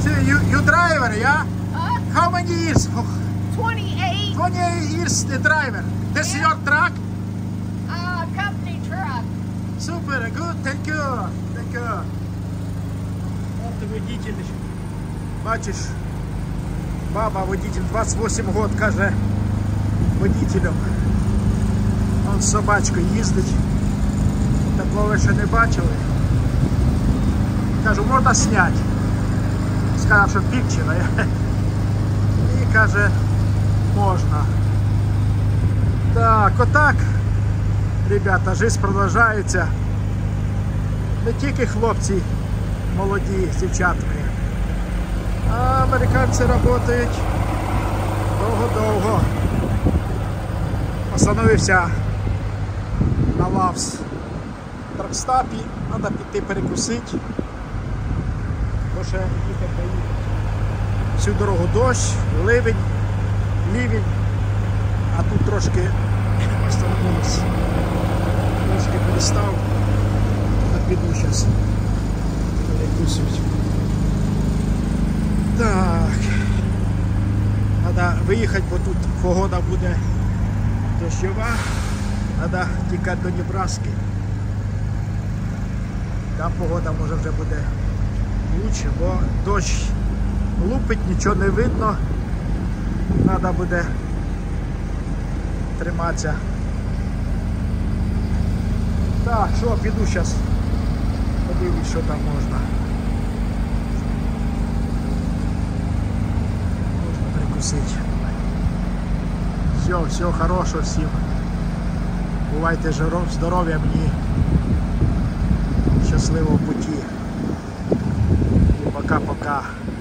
So you driver, yeah? How many years? 28. 28 years the driver. This is your truck? Company truck. Super, good, thank you. Thank you. От водитель. Бачиш, баба водитель, 28 год, каже водителем. Он з собачкою їздить. Такого ви ще не бачили. Кажу, можна зняти. Сказав, що пікчина. І каже, можна. Так, отак, ребята, життя продовжується. Не тільки хлопці молоді з дівчатками, а американці працюють довго-довго. Остановився на Лавс тракстапі, треба піти перекусити, бо ще їхати доїхати. Всю дорогу дощ, ливень, а тут трошки остановилось, трошки перестав, а піду зараз перекусити. Так, треба виїхати, бо тут погода буде дощова, треба тікати до Небраски. Там погода може вже буде лучше, бо дощ лупить, нічого не видно, треба буде триматися. Так, що, піду зараз, подивлюсь, що там можна. Можна прикусити. Все хорошого всім. Бувайте здоров'я, мені щасливого путі. І пока-пока.